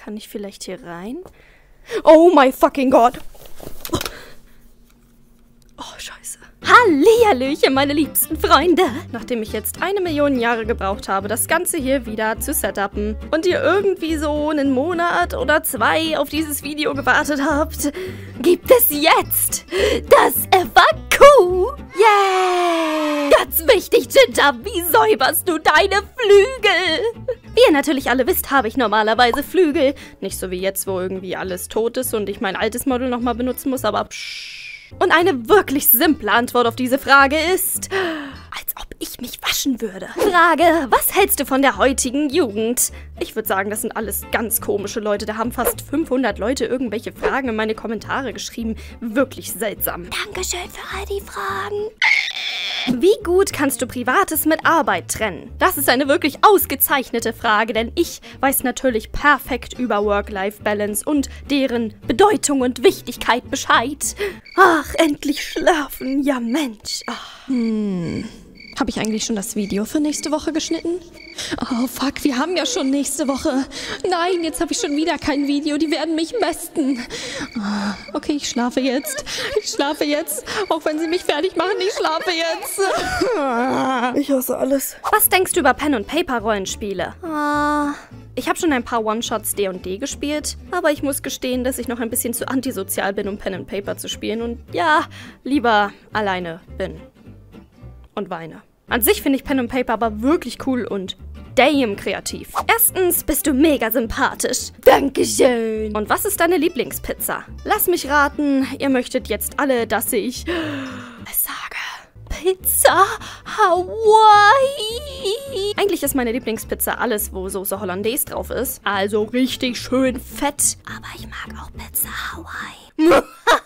Kann ich vielleicht hier rein? Oh my fucking God. Oh, scheiße. Hallihallöchen, meine liebsten Freunde. Nachdem ich jetzt 1 Million Jahre gebraucht habe, das Ganze hier wieder zu setupen und ihr irgendwie so einen Monat oder 2 auf dieses Video gewartet habt, gibt es jetzt das FAQ. Yay! Ganz wichtig, Ginger, wie säuberst du deine Flügel? Wie ihr natürlich alle wisst, habe ich normalerweise Flügel. Nicht so wie jetzt, wo irgendwie alles tot ist und ich mein altes Model nochmal benutzen muss, aber psch. Und eine wirklich simple Antwort auf diese Frage ist, als ob ich mich waschen würde. Frage, was hältst du von der heutigen Jugend? Ich würde sagen, das sind alles ganz komische Leute. Da haben fast 500 Leute irgendwelche Fragen in meine Kommentare geschrieben. Wirklich seltsam. Dankeschön für all die Fragen. Wie gut kannst du Privates mit Arbeit trennen? Das ist eine wirklich ausgezeichnete Frage, denn ich weiß natürlich perfekt über Work-Life-Balance und deren Bedeutung und Wichtigkeit Bescheid. Ach, endlich schlafen, ja Mensch. Ach. Habe ich eigentlich schon das Video für nächste Woche geschnitten? Oh fuck, wir haben ja schon nächste Woche. Nein, jetzt habe ich schon wieder kein Video. Die werden mich mästen. Okay, ich schlafe jetzt. Ich schlafe jetzt. Auch wenn sie mich fertig machen, ich schlafe jetzt. Ich hasse alles. Was denkst du über Pen-and-Paper-Rollenspiele? Ich habe schon ein paar One-Shots D&D gespielt, aber ich muss gestehen, dass ich noch ein bisschen zu antisozial bin, um Pen-and-Paper zu spielen und ja, lieber alleine bin. Und weine. An sich finde ich Pen and Paper aber wirklich cool und damn kreativ. Erstens bist du mega sympathisch. Dankeschön. Und was ist deine Lieblingspizza? Lass mich raten, ihr möchtet jetzt alle, dass ich es sage. Pizza Hawaii. Eigentlich ist meine Lieblingspizza alles, wo Soße Hollandaise drauf ist. Also richtig schön fett. Aber ich mag auch Pizza Hawaii.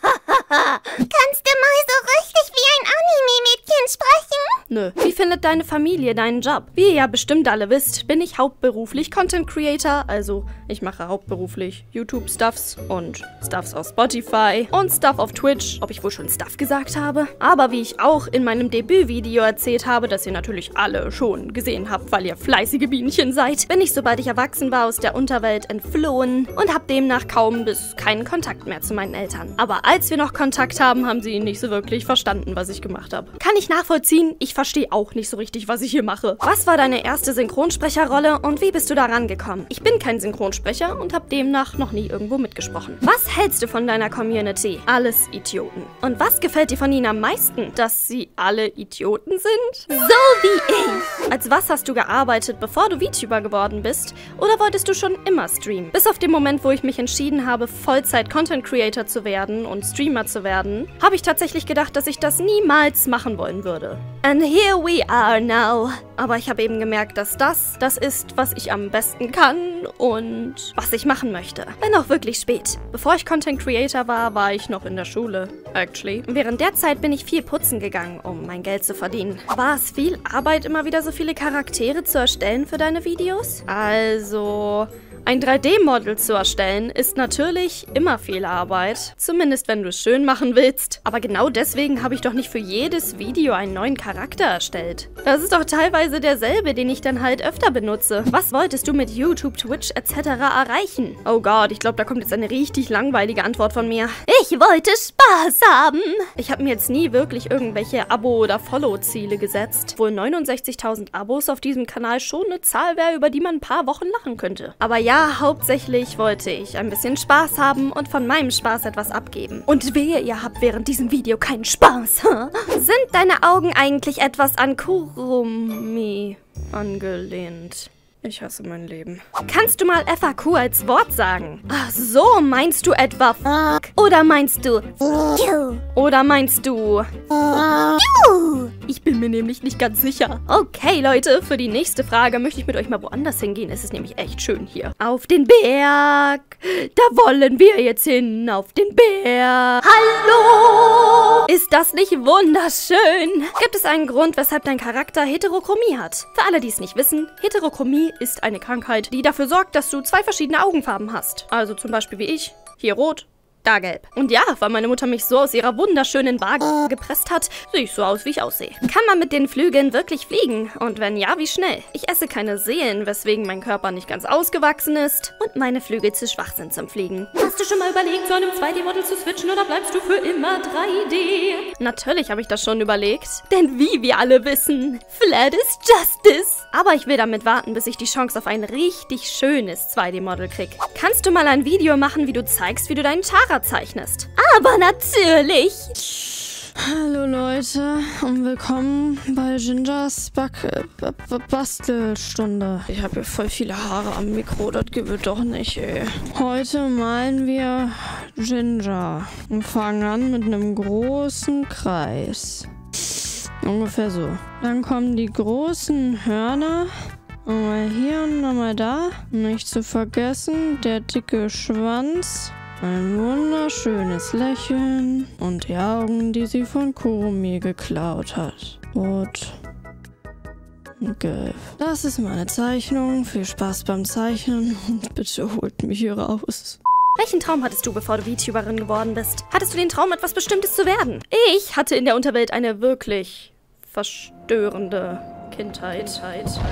Kannst du mal so richtig wie ein Anime-Mädchen sprechen? Nö. Wie findet deine Familie deinen Job? Wie ihr ja bestimmt alle wisst, bin ich hauptberuflich Content Creator. Also ich mache hauptberuflich YouTube-Stuffs und Stuffs auf Spotify und Stuff auf Twitch. Ob ich wohl schon Stuff gesagt habe? Aber wie ich auch in meinem Debütvideo erzählt habe, das ihr natürlich alle schon gesehen habt, weil ihr fleißige Bienchen seid, bin ich, sobald ich erwachsen war, aus der Unterwelt entflohen und habe demnach kaum bis keinen Kontakt mehr zu meinen Eltern. Aber als wir noch Kontakt haben, haben sie nicht so wirklich verstanden, was ich gemacht habe. Kann ich nachvollziehen? Ich verstehe auch nicht so richtig, was ich hier mache. Was war deine erste Synchronsprecherrolle und wie bist du da rangekommen? Ich bin kein Synchronsprecher und habe demnach noch nie irgendwo mitgesprochen. Was hältst du von deiner Community? Alles Idioten. Und was gefällt dir von ihnen am meisten? Dass sie alle Idioten sind? So wie ich! Als was hast du gearbeitet, bevor du VTuber geworden bist? Oder wolltest du schon immer streamen? Bis auf den Moment, wo ich mich entschieden habe, Vollzeit-Content-Creator zu werden und Streamer zu werden, habe ich tatsächlich gedacht, dass ich das niemals machen wollen würde. And here we are now. Aber ich habe eben gemerkt, dass das ist, was ich am besten kann und was ich machen möchte. Wenn auch wirklich spät. Bevor ich Content Creator war, war ich noch in der Schule, actually. Während der Zeit bin ich viel putzen gegangen, um mein Geld zu verdienen. War es viel Arbeit, immer wieder so viele Charaktere zu erstellen für deine Videos? Also... Ein 3D-Model zu erstellen ist natürlich immer viel Arbeit. Zumindest wenn du es schön machen willst. Aber genau deswegen habe ich doch nicht für jedes Video einen neuen Charakter erstellt. Das ist doch teilweise derselbe, den ich dann halt öfter benutze. Was wolltest du mit YouTube, Twitch etc. erreichen? Oh Gott, ich glaube, da kommt jetzt eine richtig langweilige Antwort von mir. Ich wollte Spaß haben. Ich habe mir jetzt nie wirklich irgendwelche Abo- oder Follow-Ziele gesetzt. Wohl 69.000 Abos auf diesem Kanal schon eine Zahl wäre, über die man ein paar Wochen lachen könnte. Aber ja, hauptsächlich wollte ich ein bisschen Spaß haben und von meinem Spaß etwas abgeben. Und wehe, ihr habt während diesem Video keinen Spaß. Sind deine Augen eigentlich etwas an Kurumi angelehnt? Ich hasse mein Leben. Kannst du mal FAQ als Wort sagen? Ach so, meinst du etwa fuck? Oder meinst du Oder meinst du Ich bin mir nämlich nicht ganz sicher. Okay, Leute, für die nächste Frage möchte ich mit euch mal woanders hingehen. Es ist nämlich echt schön hier. Auf den Berg. Da wollen wir jetzt hin. Auf den Berg. Hallo! Ist das nicht wunderschön? Gibt es einen Grund, weshalb dein Charakter Heterochromie hat? Für alle, die es nicht wissen, Heterochromie eine Krankheit, die dafür sorgt, dass du 2 verschiedene Augenfarben hast. Also zum Beispiel wie ich, hier rot da gelb. Und ja, weil meine Mutter mich so aus ihrer wunderschönen Waage gepresst hat, sehe ich so aus, wie ich aussehe. Kann man mit den Flügeln wirklich fliegen? Und wenn ja, wie schnell? Ich esse keine Seelen, weswegen mein Körper nicht ganz ausgewachsen ist und meine Flügel zu schwach sind zum Fliegen. Hast du schon mal überlegt, zu einem 2D-Model zu switchen oder bleibst du für immer 3D? Natürlich habe ich das schon überlegt. Denn wie wir alle wissen, Flat is Justice. Aber ich will damit warten, bis ich die Chance auf ein richtig schönes 2D-Model krieg. Kannst du mal ein Video machen, wie du zeigst, wie du deinen Tara zeichnest? Aber natürlich! Hallo Leute und willkommen bei Gingers Bastelstunde. Ich habe hier voll viele Haare am Mikro, das geht doch nicht, ey. Heute malen wir Ginger und fangen an mit einem großen Kreis. Ungefähr so. Dann kommen die großen Hörner. Einmal hier und einmal da. Nicht zu vergessen, der dicke Schwanz. Ein wunderschönes Lächeln und die Augen, die sie von Kurumi geklaut hat. Rot und gelb. Das ist meine Zeichnung. Viel Spaß beim Zeichnen und bitte holt mich hier raus. Welchen Traum hattest du, bevor du VTuberin geworden bist? Hattest du den Traum, etwas Bestimmtes zu werden? Ich hatte in der Unterwelt eine wirklich verstörende Kindheit.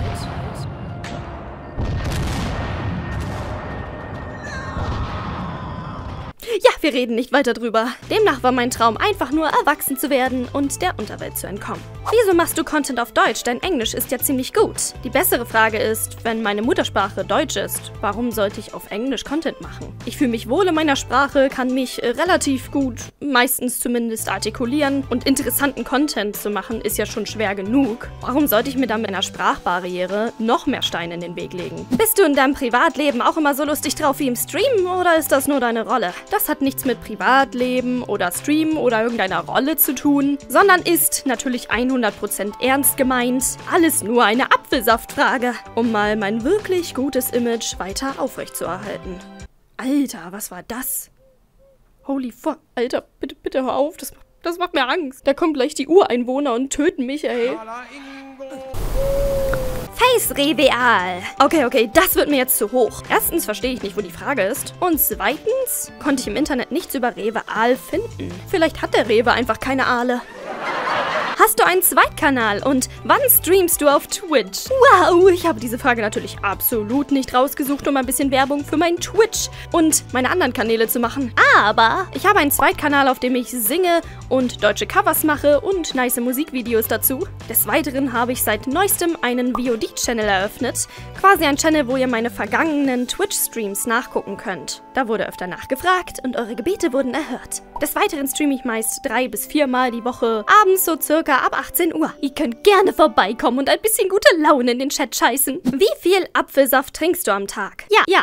Ja, wir reden nicht weiter drüber. Demnach war mein Traum einfach nur, erwachsen zu werden und der Unterwelt zu entkommen. Wieso machst du Content auf Deutsch? Dein Englisch ist ja ziemlich gut. Die bessere Frage ist, wenn meine Muttersprache Deutsch ist, warum sollte ich auf Englisch Content machen? Ich fühle mich wohl in meiner Sprache, kann mich relativ gut, meistens zumindest artikulieren und interessanten Content zu machen ist ja schon schwer genug. Warum sollte ich mir dann mit einer Sprachbarriere noch mehr Steine in den Weg legen? Bist du in deinem Privatleben auch immer so lustig drauf wie im Stream oder ist das nur deine Rolle? Das hat nichts mit Privatleben oder Stream oder irgendeiner Rolle zu tun, sondern ist natürlich 100% ernst gemeint. Alles nur eine Apfelsaftfrage, um mal mein wirklich gutes Image weiter aufrechtzuerhalten. Alter, was war das? Holy fuck. Alter, bitte hör auf, das macht mir Angst. Da kommen gleich die Ureinwohner und töten mich, ey. Face Reveal. Okay, das wird mir jetzt zu hoch. Erstens verstehe ich nicht, wo die Frage ist. Und zweitens konnte ich im Internet nichts über Reveal finden. Vielleicht hat der Rewe einfach keine Aale. Hast du einen Zweitkanal und wann streamst du auf Twitch? Wow, ich habe diese Frage natürlich absolut nicht rausgesucht, um ein bisschen Werbung für meinen Twitch und meine anderen Kanäle zu machen. Aber ich habe einen Zweitkanal, auf dem ich singe und deutsche Covers mache und nice Musikvideos dazu. Des Weiteren habe ich seit neuestem einen VOD-Channel eröffnet. Quasi ein Channel, wo ihr meine vergangenen Twitch-Streams nachgucken könnt. Da wurde öfter nachgefragt und eure Gebete wurden erhört. Des Weiteren streame ich meist 3 bis 4 Mal die Woche, abends so circa ab 18 Uhr. Ihr könnt gerne vorbeikommen und ein bisschen gute Laune in den Chat scheißen. Wie viel Apfelsaft trinkst du am Tag? Ja.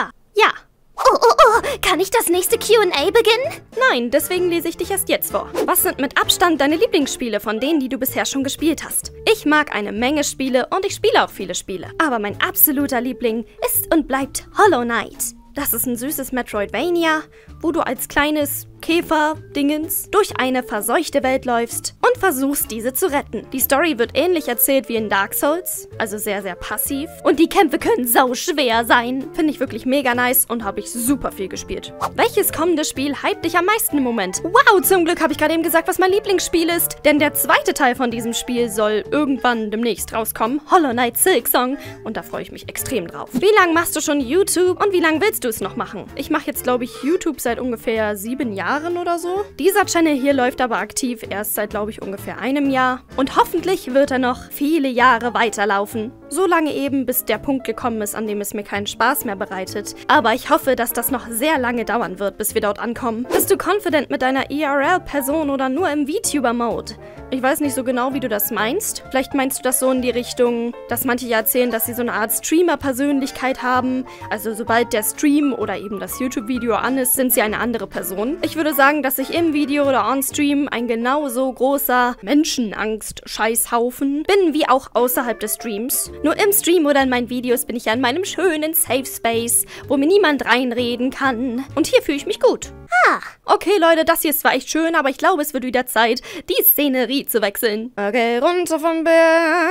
Oh, kann ich das nächste Q&A beginnen? Nein, deswegen lese ich dich erst jetzt vor. Was sind mit Abstand deine Lieblingsspiele von denen, die du bisher schon gespielt hast? Ich mag eine Menge Spiele und ich spiele auch viele Spiele. Aber mein absoluter Liebling ist und bleibt Hollow Knight. Das ist ein süßes Metroidvania, wo du als kleines Käfer-Dingens durch eine verseuchte Welt läufst und versuchst, diese zu retten. Die Story wird ähnlich erzählt wie in Dark Souls, also sehr, sehr passiv. Und die Kämpfe können sauschwer sein. Finde ich wirklich mega nice und habe ich super viel gespielt. Welches kommende Spiel hypt dich am meisten im Moment? Wow, zum Glück habe ich gerade eben gesagt, was mein Lieblingsspiel ist. Denn der zweite Teil von diesem Spiel soll irgendwann demnächst rauskommen. Hollow Knight Silksong. Und da freue ich mich extrem drauf. Wie lange machst du schon YouTube und wie lange willst du es noch machen? Ich mache jetzt, glaube ich, YouTube seit ungefähr 7 Jahren oder so. Dieser Channel hier läuft aber aktiv erst seit, glaube ich, ungefähr einem Jahr. Und hoffentlich wird er noch viele Jahre weiterlaufen. So lange eben, bis der Punkt gekommen ist, an dem es mir keinen Spaß mehr bereitet. Aber ich hoffe, dass das noch sehr lange dauern wird, bis wir dort ankommen. Bist du confident mit deiner IRL-Person oder nur im VTuber-Mode? Ich weiß nicht so genau, wie du das meinst. Vielleicht meinst du das so in die Richtung, dass manche ja erzählen, dass sie so eine Art Streamer-Persönlichkeit haben. Also sobald der Stream oder eben das YouTube-Video an ist, sind sie eine andere Person. Ich würde sagen, dass ich im Video oder on-Stream ein genauso großer Menschenangst-Scheißhaufen bin, wie auch außerhalb des Streams. Nur im Stream oder in meinen Videos bin ich ja in meinem schönen Safe Space, wo mir niemand reinreden kann. Und hier fühle ich mich gut. Okay, Leute, das hier ist zwar echt schön, aber ich glaube, es wird wieder Zeit, die Szenerie zu wechseln. Okay, runter vom Berg.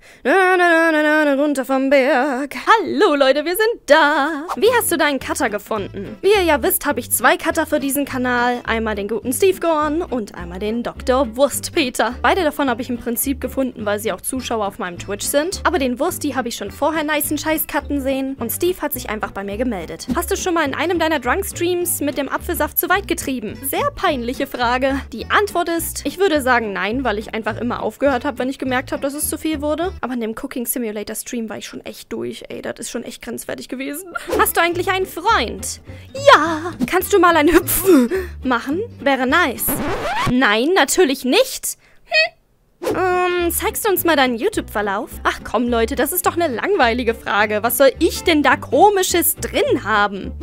Runter vom Berg. Hallo Leute, wir sind da. Wie hast du deinen Cutter gefunden? Wie ihr ja wisst, habe ich 2 Cutter für diesen Kanal. Einmal den guten Steve Gorn und einmal den Dr. Wurstpeter. Beide davon habe ich im Prinzip gefunden, weil sie auch Zuschauer auf meinem Twitch sind. Aber den Wursti habe ich schon vorher nicen Scheiß cutten sehen. Und Steve hat sich einfach bei mir gemeldet. Hast du schon mal in einem deiner Drunk-Streams mit dem Apfelsaft zu weit getrieben? Sehr peinliche Frage. Die Antwort ist, ich würde sagen nein, weil ich einfach immer aufgehört habe, wenn ich gemerkt habe, dass es zu viel wurde. Aber in dem Cooking Simulator Stream war ich schon echt durch, ey. Das ist schon echt grenzwertig gewesen. Hast du eigentlich einen Freund? Ja. Kannst du mal ein Hüpf machen? Wäre nice. Nein, natürlich nicht. Zeigst du uns mal deinen YouTube-Verlauf? Ach komm, Leute, das ist doch eine langweilige Frage. Was soll ich denn da Komisches drin haben?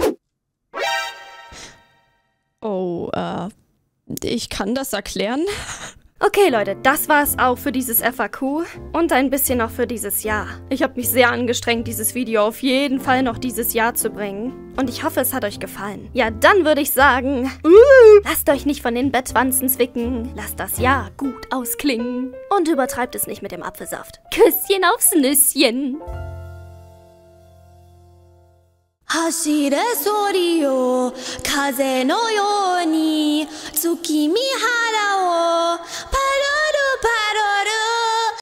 Oh, ich kann das erklären. Okay, Leute, das war's auch für dieses FAQ und ein bisschen auch für dieses Jahr. Ich habe mich sehr angestrengt, dieses Video auf jeden Fall noch dieses Jahr zu bringen. Und ich hoffe, es hat euch gefallen. Ja, dann würde ich sagen, lasst euch nicht von den Bettwanzen zwicken. Lasst das Jahr gut ausklingen. Und übertreibt es nicht mit dem Apfelsaft. Küsschen aufs Nüsschen. 走れソリよ風のように